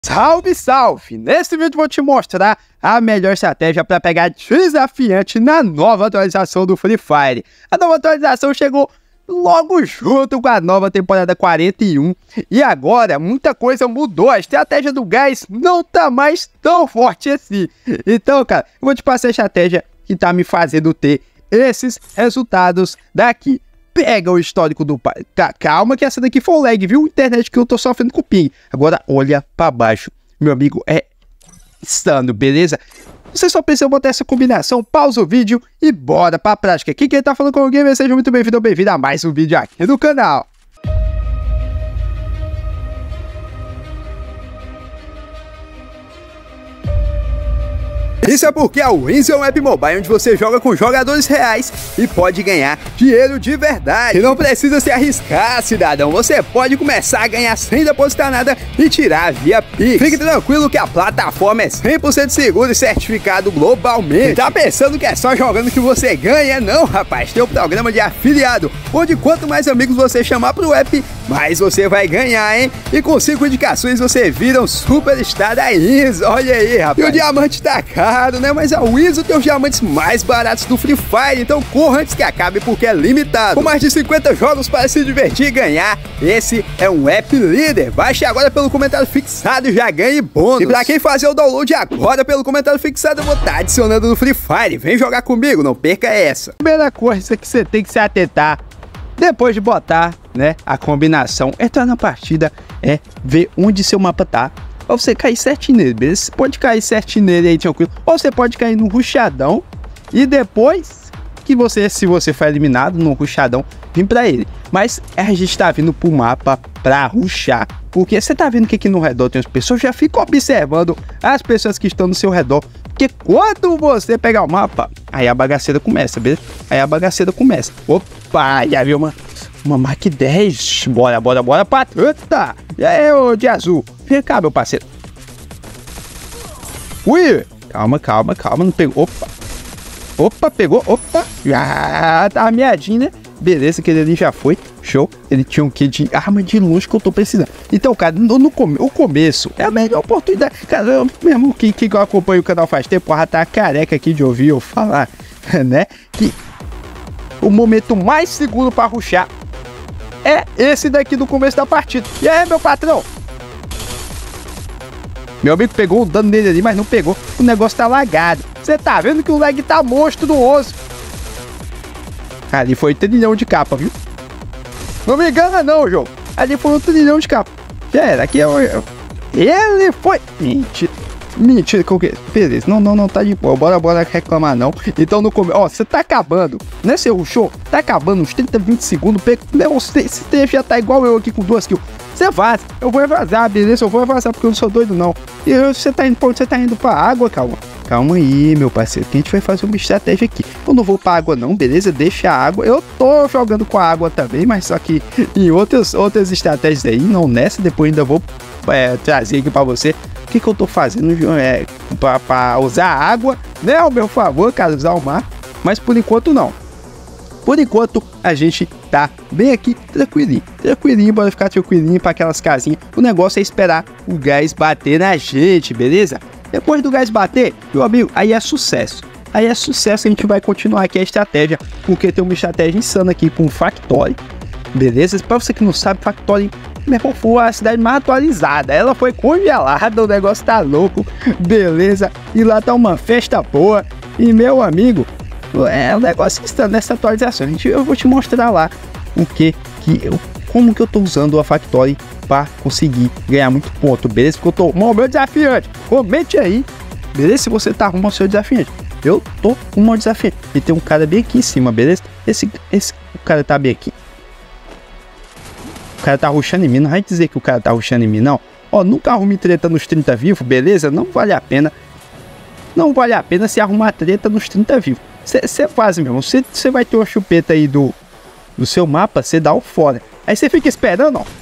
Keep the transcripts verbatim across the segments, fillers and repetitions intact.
Salve, salve! Nesse vídeo vou te mostrar a melhor estratégia para pegar desafiante na nova atualização do Free Fire. A nova atualização chegou logo junto com a nova temporada quarenta e um e agora muita coisa mudou, a estratégia do gás não tá mais tão forte assim. Então, cara, eu vou te passar a estratégia que tá me fazendo ter esses resultados daqui. Pega o histórico do pai. Calma que essa daqui foi o lag, viu? Internet que eu tô sofrendo com o ping. Agora olha pra baixo. Meu amigo, é insano, beleza? Você só precisa botar essa combinação, pausa o vídeo e bora pra prática. Aqui quem tá falando com o Gamer, seja muito bem-vindo ou bem-vindo a mais um vídeo aqui no canal. Isso é porque a Wins é um app mobile onde você joga com jogadores reais e pode ganhar dinheiro de verdade. E não precisa se arriscar, cidadão. Você pode começar a ganhar sem depositar nada e tirar via Pix. Fique tranquilo que a plataforma é cem por cento segura e certificado globalmente. E tá pensando que é só jogando que você ganha? Não, rapaz. Tem o programa de afiliado, onde quanto mais amigos você chamar pro app, mais você vai ganhar, hein? E com cinco indicações você vira um superstar da Wins. Olha aí, rapaz. E o diamante tá caro, né? Mas a Wins tem os diamantes mais baratos do Free Fire, então corra antes que acabe porque é limitado. Com mais de cinquenta jogos para se divertir e ganhar, esse é um app líder. Baixe agora pelo comentário fixado e já ganhe bônus. E pra quem fazer o download agora pelo comentário fixado, eu vou estar adicionando no Free Fire. Vem jogar comigo, não perca essa. Primeira coisa que você tem que se atentar depois de botar, né, a combinação, entrar na partida, é ver onde seu mapa tá. Ou você cair certinho nele, beleza? Você pode cair certinho nele aí, tranquilo. Ou você pode cair no rushadão e depois que você, se você for eliminado no rushadão, vir pra ele. Mas a gente tá vindo pro mapa pra rushar, porque você tá vendo que aqui no redor tem as pessoas, já fica observando as pessoas que estão no seu redor. Porque quando você pegar o mapa, aí a bagaceira começa, beleza? Aí a bagaceira começa. Opa, já viu uma... Uma Mark dez, bora, bora, bora pra treta. E aí, ô de azul, vem cá, meu parceiro. Ui, calma, calma, calma, não pegou, opa. Opa, pegou, opa, já tá ameadinho, né? Beleza, aquele ali já foi, show. Ele tinha um quê de arma de longe que eu tô precisando. Então, cara, no, no come, o começo é a melhor oportunidade. Cara, eu, mesmo que, que eu acompanho o canal faz tempo, já tá careca aqui de ouvir eu falar, né? Que o momento mais seguro pra rushar é esse daqui do começo da partida. E aí, meu patrão? Meu amigo pegou o dano nele ali, mas não pegou. O negócio tá lagado. Você tá vendo que o lag tá monstruoso. Ali foi um trilhão de capa, viu? Não me engana não, jogo. Ali foi um trilhão de capa. Já era, aqui é o... Ele foi... Mentira. Mentira, que beleza, não, não, não, tá de boa, bora, bora reclamar não. Então no começo, ó, você tá acabando, né, seu rushou? Tá acabando uns trinta, vinte segundos, esse tempo já tá igual eu aqui com duas kills. Você vaza, eu vou vazar, beleza, eu vou vazar porque eu não sou doido não. E você tá indo pra onde? Você tá indo pra água, calma. Calma aí, meu parceiro, que a gente vai fazer uma estratégia aqui. Eu não vou pra água não, beleza, deixa a água. Eu tô jogando com a água também, mas só que em outras, outras estratégias aí, não nessa, depois ainda vou é, trazer aqui pra você. O que, que eu tô fazendo é, para usar a água, né, ao meu favor, cara, usar o mar, mas por enquanto não. Por enquanto a gente tá bem aqui, tranquilinho, tranquilinho, bora ficar tranquilinho para aquelas casinhas. O negócio é esperar o gás bater na gente, beleza? Depois do gás bater, meu amigo, aí é sucesso. Aí é sucesso, a gente vai continuar aqui a estratégia, porque tem uma estratégia insana aqui com o Factory, beleza? Para você que não sabe, Factory foi a cidade mais atualizada, ela foi congelada, o negócio tá louco, beleza? E lá tá uma festa boa. E meu amigo, é um negócio que está nessa atualização. Gente, eu vou te mostrar lá o que que eu, como que eu tô usando a Factory para conseguir ganhar muito ponto, beleza? Porque eu tô com o meu desafiante. Comente aí, beleza? Se você tá arrumando o seu desafiante. Eu tô com o meu desafiante. E tem um cara bem aqui em cima, beleza? Esse, esse o cara tá bem aqui. O cara tá rushando em mim, não vai dizer que o cara tá rushando em mim, não. Ó, nunca arrume treta nos trinta vivos, beleza? Não vale a pena. Não vale a pena se arrumar treta nos trinta vivos. Você faz mesmo, você vai ter uma chupeta aí do, do seu mapa, você dá o fora. Aí você fica esperando, ó.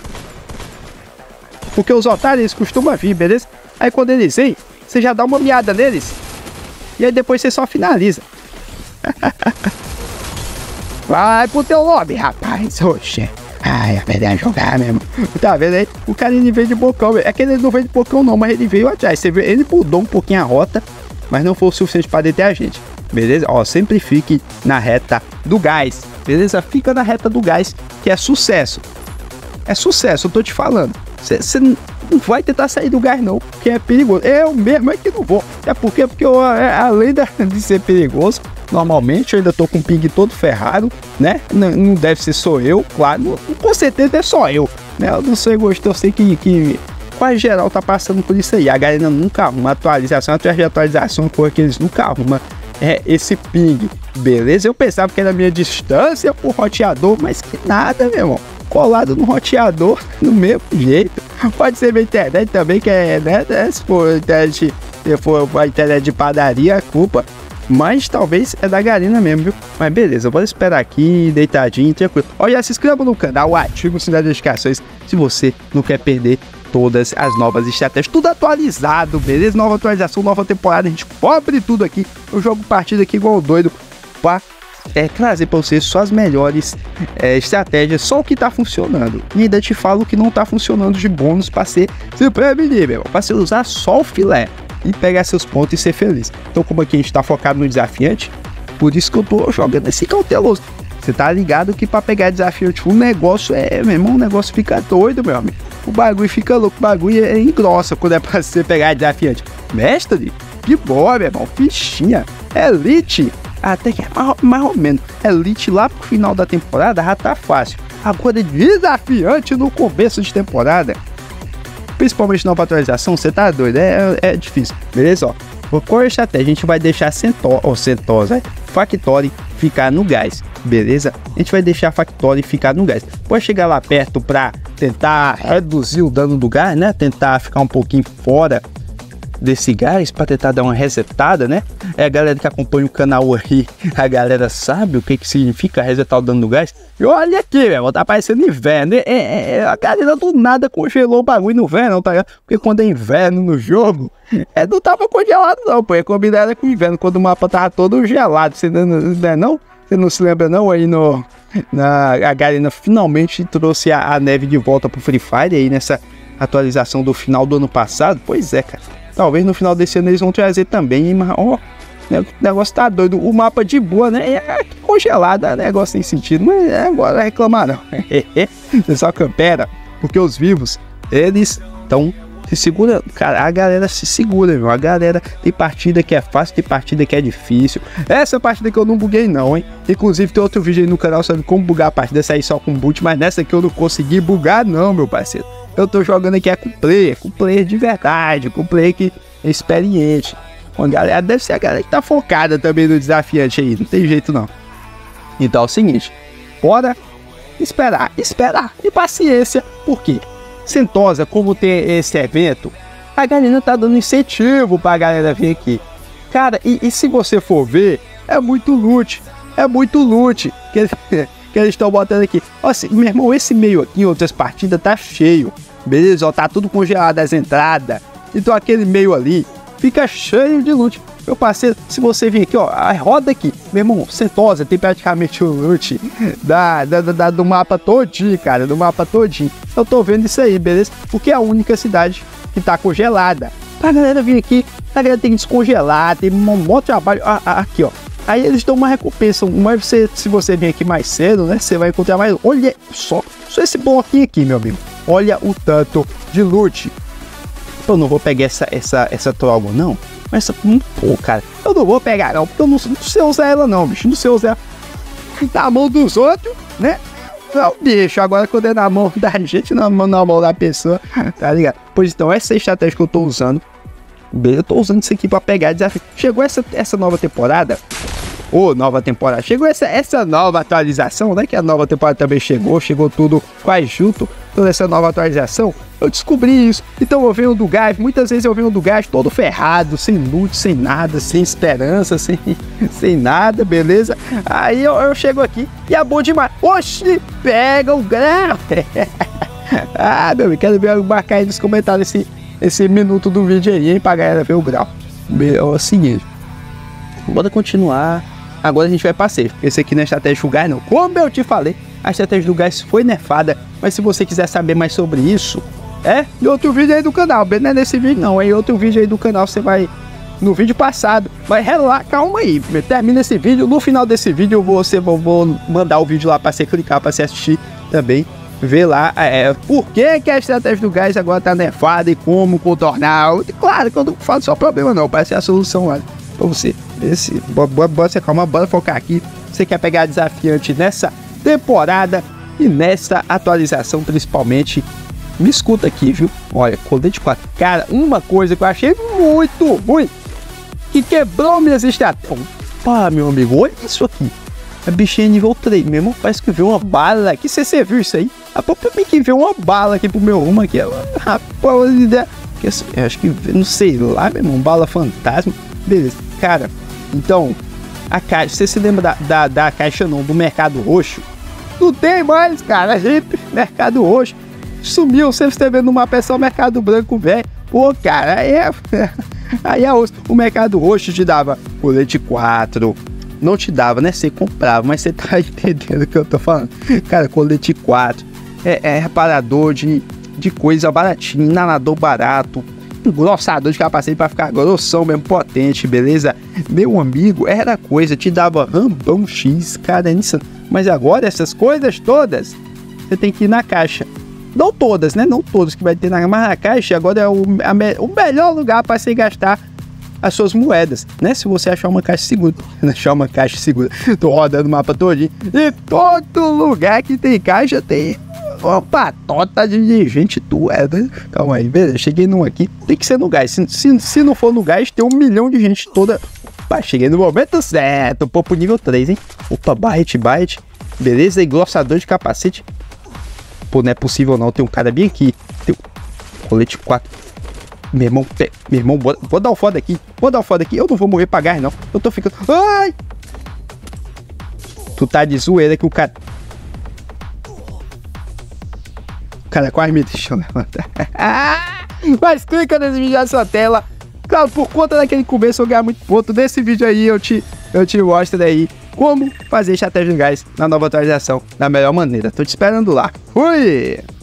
Porque os otários, eles costumam vir, beleza? Aí quando eles vêm, você já dá uma miada neles. E aí depois você só finaliza. Vai pro teu lobby, rapaz. Oxe. Ai, aprender a jogar mesmo. Tá vendo aí? O cara ele veio de bocão. É que ele não veio de bocão não, mas ele veio atrás. Você vê, ele mudou um pouquinho a rota, mas não foi o suficiente para deter a gente. Beleza? Ó, sempre fique na reta do gás. Beleza? Fica na reta do gás, que é sucesso. É sucesso, eu tô te falando. Você não vai tentar sair do gás não, porque é perigoso. Eu mesmo é que não vou. É porque, porque eu, além de ser perigoso, normalmente eu ainda tô com o ping todo ferrado, né? Não, não deve ser só eu, claro. Não, com certeza é só eu, né? Eu não sei, gostou, eu sei que, que quase geral tá passando por isso aí. A galera nunca arruma atualização, atrás de atualização, porque eles nunca arrumam é, esse ping. Beleza? Eu pensava que era a minha distância pro roteador, mas que nada, meu irmão. Colado no roteador do mesmo jeito. Pode ser minha internet também, que é, né? Se for internet, se for a internet de padaria, a culpa. Mas talvez é da Garena mesmo, viu? Mas beleza, vou esperar aqui, deitadinho, tranquilo. Olha, se inscreva no canal, ative o sininho das notificações se você não quer perder todas as novas estratégias. Tudo atualizado, beleza? Nova atualização, nova temporada, a gente cobre tudo aqui. Eu jogo partida aqui igual doido pra é, trazer pra vocês só as melhores é, estratégias, só o que tá funcionando. E ainda te falo o que não tá funcionando de bônus pra ser se prevenir, meu. Pra você usar só o filé e pegar seus pontos e ser feliz. Então, como aqui a gente tá focado no desafiante, por isso que eu tô jogando esse cauteloso. Você tá ligado que pra pegar desafiante, o negócio é, meu irmão, o negócio fica doido, meu amigo. O bagulho fica louco, o bagulho é engrossa quando é pra você pegar desafiante. Mestre, que boa, meu irmão, fichinha, elite, até que é mais, mais ou menos. Elite lá pro final da temporada já tá fácil. Agora desafiante no começo de temporada, principalmente nova atualização, você tá doido, é, é difícil, beleza? Ó, qual é a estratégia? A gente vai deixar Cento ou Centosa, Factory ficar no gás, beleza? A gente vai deixar Factory ficar no gás. Pode chegar lá perto pra tentar reduzir o dano do gás, né? Tentar ficar um pouquinho fora desse gás, para tentar dar uma resetada, né? É a galera que acompanha o canal aí, a galera sabe o que que significa resetar o dano do gás. E olha aqui, velho, tá parecendo inverno. É, é, a galera do nada congelou o bagulho no inverno, tá ligado? Porque quando é inverno no jogo, é, não tava congelado não, pô, é combinado com o inverno, quando o mapa tava todo gelado, você não, não, não? Você não se lembra não? Aí no... Na, a Garena finalmente trouxe a, a neve de volta pro Free Fire aí nessa atualização do final do ano passado. Pois é, cara. Talvez no final desse ano eles vão trazer também, mas ó, o negócio tá doido. O mapa de boa, né? É congelado, é negócio sem sentido. Mas é agora reclamar não. Você só campera, porque os vivos, eles estão se segurando. Cara, a galera se segura, meu. A galera tem partida que é fácil, tem partida que é difícil. Essa partida que eu não buguei não, hein? Inclusive tem outro vídeo aí no canal sobre como bugar a partida, sair só com boot, mas nessa aqui eu não consegui bugar não, meu parceiro. Eu tô jogando aqui é com player, com player de verdade, com player que é experiente. A galera deve ser a galera que tá focada também no desafiante aí, não tem jeito não. Então é o seguinte, bora esperar, esperar e paciência, por quê? Centosa, como tem esse evento, a galera tá dando incentivo pra galera vir aqui. Cara, e, e se você for ver, é muito loot, é muito loot que, que eles estão botando aqui. Ó, assim, meu irmão, esse meio aqui, em outras partidas, tá cheio. Beleza, ó, tá tudo congelado as entradas. Então aquele meio ali fica cheio de loot. Meu parceiro, se você vir aqui, ó, a roda aqui, meu irmão, Centosa tem praticamente o loot da, da, da, do mapa todinho, cara, do mapa todinho. Eu tô vendo isso aí, beleza? Porque é a única cidade que tá congelada. Pra galera vir aqui, a galera tem que descongelar, tem um monte de trabalho. Ah, ah, aqui, ó. Aí eles dão uma recompensa, mas você, se você vir aqui mais cedo, né, você vai encontrar mais. Olha só, só esse bloquinho aqui, meu amigo. Olha o tanto de loot. Eu não vou pegar essa, essa, essa troll, não. Mas essa, hum, pô, cara, eu não vou pegar, não. Porque eu não, não sei usar ela, não, bicho. Não sei usar na mão dos outros, né? Não, bicho, agora quando é na mão da gente, na mão, na mão da pessoa, tá ligado? Pois então, essa é a estratégia que eu tô usando. Eu tô usando isso aqui pra pegar desafio. Chegou essa, essa nova temporada. Ô, oh, nova temporada. Chegou essa, essa nova atualização, né? Que a nova temporada também chegou. Chegou tudo quase junto. Toda essa nova atualização. Eu descobri isso. Então eu venho do gás. Muitas vezes eu venho do gás todo ferrado. Sem loot, sem nada. Sem esperança. Sem, sem nada, beleza? Aí eu, eu chego aqui e é bom demais. Oxi, pega o grau. Ah, meu amigo, quero ver marcar aí nos comentários esse, esse minuto do vídeo aí, hein? Pra galera ver o grau. É o seguinte. Bora continuar. Agora a gente vai pra safe. Esse aqui não é estratégia de gás, não. Como eu te falei, a estratégia do gás foi nerfada. Mas se você quiser saber mais sobre isso, é em outro vídeo aí do canal. Não é nesse vídeo não, é em outro vídeo aí do canal. Você vai no vídeo passado. Mas relaxa, calma aí. Termina esse vídeo. No final desse vídeo você vou, vou mandar o vídeo lá para você clicar, para você assistir também. Ver lá é, por que, que a estratégia do gás agora tá nerfada e como contornar. Claro que eu não falo só problema não, parece a solução lá pra você. Esse, bora, bora se acalmar, bora focar aqui. Você quer pegar desafiante nessa temporada e nessa atualização principalmente. Me escuta aqui, viu? Olha, colete quatro. Cara, uma coisa que eu achei muito ruim, que quebrou minhas estratégias. Opa, meu amigo, olha isso aqui. A bichinha nível três mesmo, parece que veio uma bala aqui. Você, você viu isso aí? A própria mim que veio uma bala aqui pro meu rumo aqui. Rapaz, eu acho que, não sei lá, meu irmão, bala fantasma. Beleza, cara, então, a caixa, você se lembra da, da, da caixa não, do Mercado Roxo? Não tem mais, cara, gente, Mercado Roxo sumiu, você está vendo no mapa, é só Mercado Branco, velho. Pô, cara, aí é, aí é osso. O Mercado Roxo te dava colete quatro, não te dava, né? Você comprava, mas você tá entendendo o que eu tô falando. Cara, colete quatro, é, é reparador de, de coisa baratinha, inanador barato, engrossador de capacete pra ficar grossão mesmo, potente, beleza? Meu amigo, era coisa, te dava rambão X, cara, nisso. Mas agora essas coisas todas, você tem que ir na caixa. Não todas, né? Não todas que vai ter na, mas na caixa agora é o, a me, o melhor lugar para você gastar as suas moedas, né? Se você achar uma caixa segura, achar uma caixa segura, tô rodando o mapa todinho, e todo lugar que tem caixa tem uma patota de gente, tu é, né? Calma aí, beleza, cheguei num aqui, tem que ser no gás, se, se, se não for no gás, tem um milhão de gente toda. Opa, cheguei no momento certo, pô, pro nível três, hein? Opa, byte, byte, beleza, engrossador de capacete. Pô, não é possível não, tem um cara bem aqui, tem um colete quatro. Meu irmão, pé, meu irmão, vou, vou dar o foda aqui, vou dar o foda aqui, eu não vou morrer pra gás não, eu tô ficando, ai! Tu tá de zoeira que o cara... O cara quase me deixou levantar. Mas clica nesse vídeo na sua tela. Claro, por conta daquele começo eu ganhar muito ponto. Nesse vídeo aí eu te, eu te mostro aí como fazer estratégia de gás na nova atualização da melhor maneira. Tô te esperando lá. Fui!